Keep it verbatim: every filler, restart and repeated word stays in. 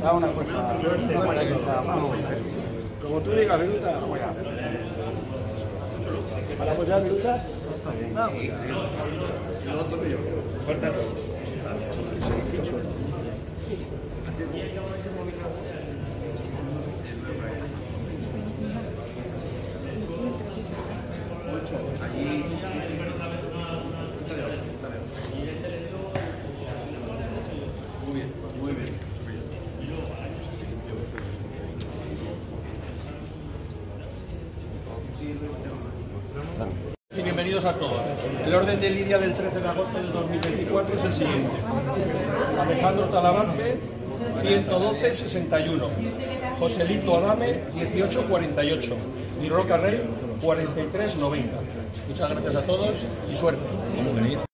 Da una fuerza. Como tú digas, Viruta. ¿Para apoyar, Viruta? Está bien. Ah, pues ya. Fuerte a todos. Mucha suerte. Muy bien, muy bien. Sí, bienvenidos a todos. El orden de lidia del trece de agosto del dos mil veinticuatro es el siguiente. Alejandro Talavante, ciento doce sesenta y uno. Joselito Adame, dieciocho cuarenta y ocho. Y Roca Rey, cuarenta y tres noventa. Muchas gracias a todos y suerte. ¿Cómo venir?